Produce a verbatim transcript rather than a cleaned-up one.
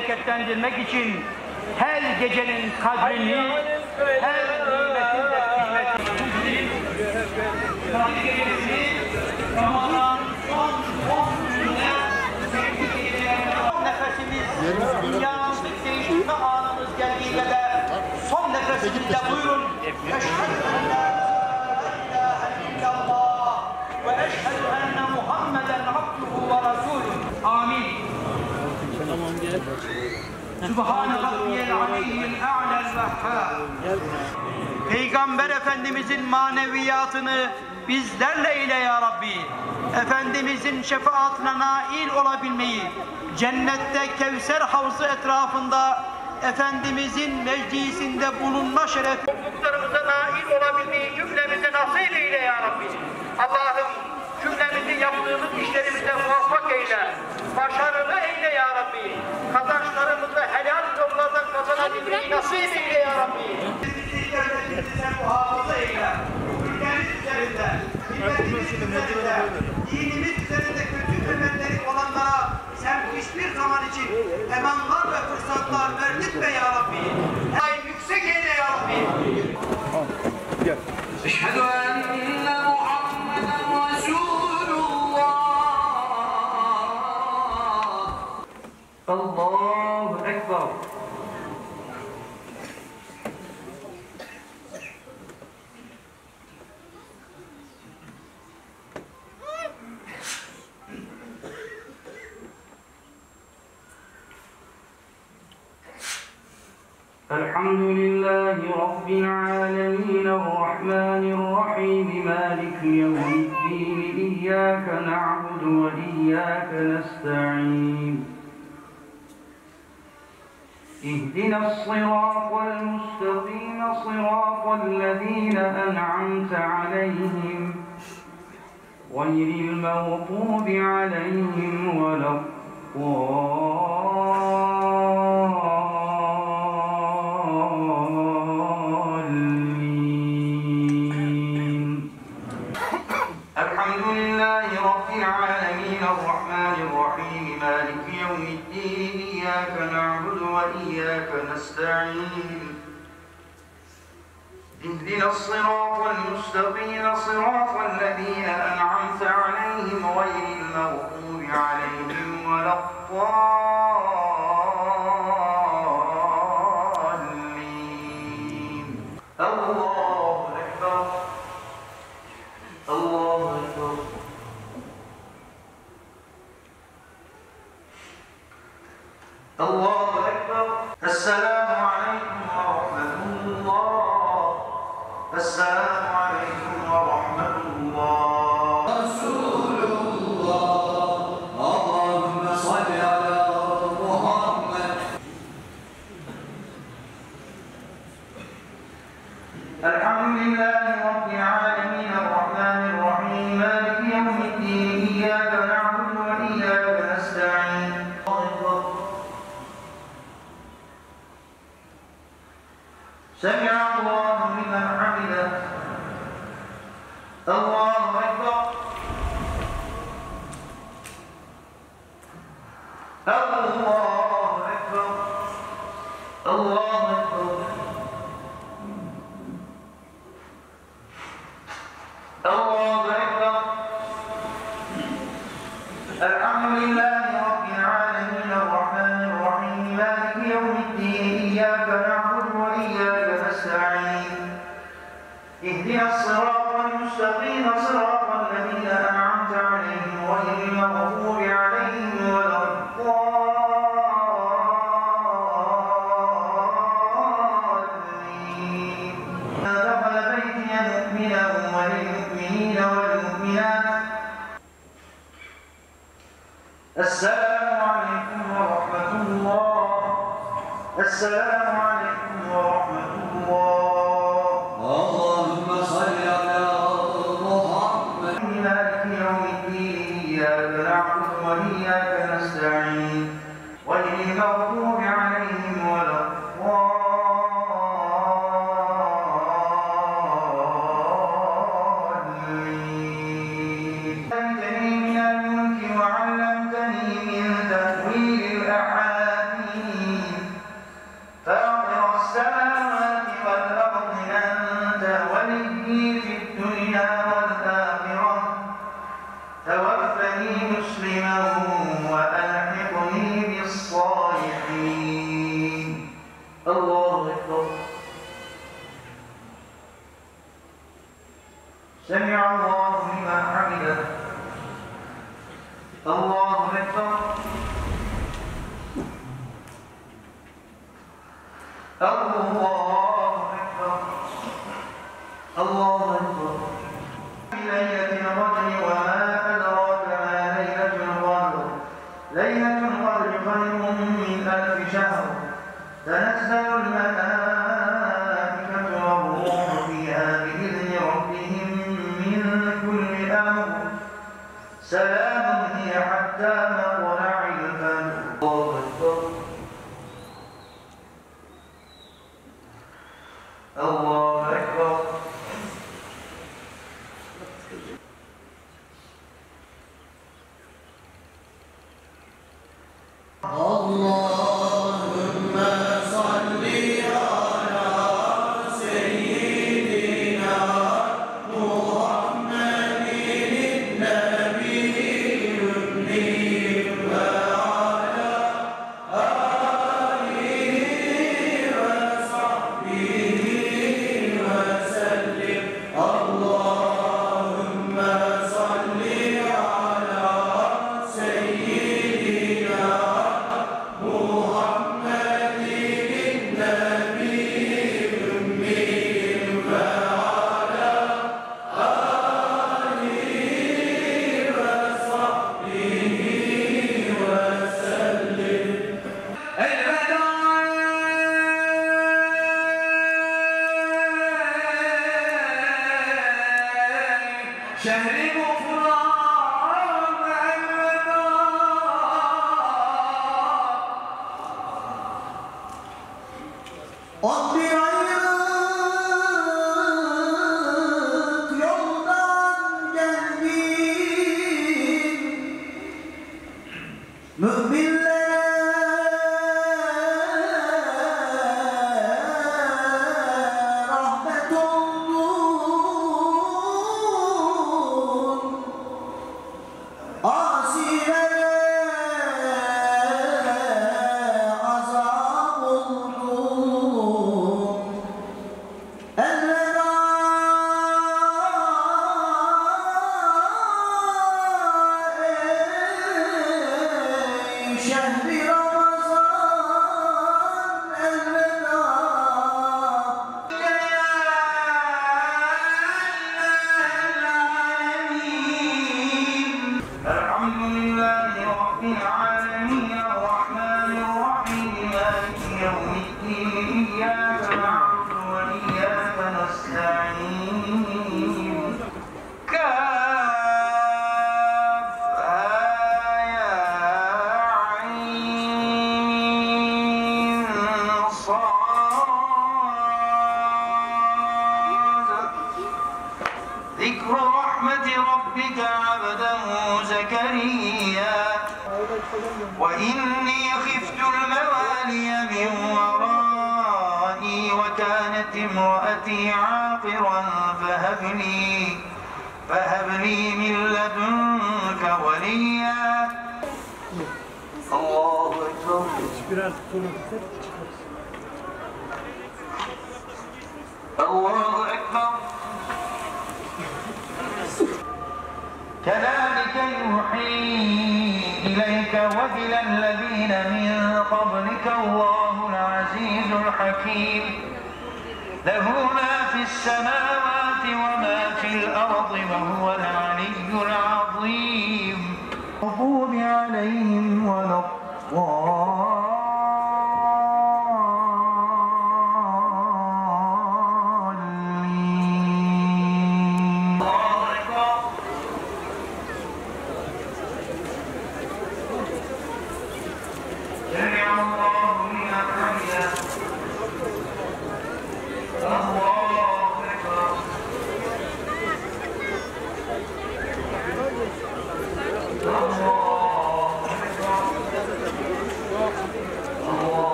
bereketlendirmek için her gecenin kadrini, her nimetin de kıymetini, Kadir Gecesi, Ramazan son on gününe son nefesimiz, dünyamızı değiştirme anımız geldiğinde de son nefesimizde buyurun. Eşhedü en la ilahe illallah ve eşhedü enne Muhammeden abduhu ve rasuluhu. Amin. Subhane Rabbiyel aliyyil a'lel vehhab. Peygamber Efendimizin maneviyatını bizlerle eyle ya Rabbi. Efendimizin şefaatine nail olabilmeyi, cennette Kevser havzı etrafında Efendimizin meclisinde bulunma şerefi, mutluluklarımıza nail olabilmeyi cümlemize nasip eyle ya Rabbi. Allah'ım cümlemizi yaptığımız işlerimize muvaffak eyle, başarılı eyle ya Rabbi. Kazançlarımızı helal yollardan kazanabilmeyi nasip eyle ya Rabbi. Bizi devletimizde muhafaza eyle. Ülkemiz üzerinde, milletimiz üzerinde, dinimiz üzerinde kötü emelleri olanlara sen hiçbir zaman için emanlar ve fırsatlar verdirtme ya Rabbi. Her yüksek eyle ya Rabbi. Gel. Eşhedü enne Muhammeden Resulullah. Allahu Ekber. الحمد لله رب العالمين الرحمن الرحيم مالك يوم الدين إياك نعبد وإياك نستعين اهدنا الصراط المستقيم صراط الذين أنعمت عليهم غير المغضوب عليهم ولا الضالين. الحمد لله رب العالمين الرحمن الرحيم مالك يوم الدين إياك نعبد وإياك نستعين اهدنا الصراط المستقيم صراط الذين أنعمت عليهم غير المغضوب عليهم ولا الضالين. الله أكبر. الله أكبر. الله أكبر. السلام عليكم ورحمة الله. السلام عليكم ورحمة الله. رسول الله اللهم صل على محمد. الحمد لله رب العالمين الرحمن الرحيم مالك يوم الدين إياك نعبد وإياك نستعين. سمع الله لمن حمده. الله أكبر. الله أكبر. الله أكبر. الله أكبر. الحمد لله رب العالمين الرحمن الرحيم مالك يوم الدين إياك نعبد وإياك نستعين اهدنا الصراط المستقيم صراط الذين أنعمت عليهم غير المغضوب عليهم ولا الضالين. دخل بيتي مؤمنا وللمؤمنين والمؤمنات. السلام عليكم ورحمة الله. السلام عليكم ورحمة الله. اللهم صل على محمد. مالك يوم الدين إياك نعبد وإياك نستعين غير المغضوب عليهم ولا الضالين. علمتني من الملك وعلمتني من تأويل الأحاديث سمع الله لمن حمده الله أكبر الله أكبر الله أكبر ليلة القدر وما أدراك ما ليلة القدر ليلة القدر خير من ألف شهر تنزل الملائكة والروح فيها بإذن ربهم من كل أمر سلام هي حتى مطلع الفجر الله أكبر الله أكبر اللهم صل على سيدنا محمد النبي الأمي وعلى آله وصحبه وسلم اللهم صل على سيدنا محمد النبي الأمي وعلى آله وصحبه وسلم شهر غفران Otbir ayrılık yoldan geldim Müminlere rahmet oldun Asilere azap oldun Elveda ey şehri Ramazan elveda الحمد لله رب العالمين الرحمن الرحيم مالك يوم الدين إياك نعبد وإياك نستعين كافها يا عين صاد ذكر رحمة ربك عبده زكريا وإني خفت الموالي من ورائي وكانت امرأتي عاقرا فهب لي فهب لي من لدنك وليا الله أكبر الله أكبر كذلك يوحي إليك وإلى الذين من قبلك الله العزيز الحكيم له ما في السماوات وما في الأرض وهو العلي العظيم المغضوب عليهم ولا الضالين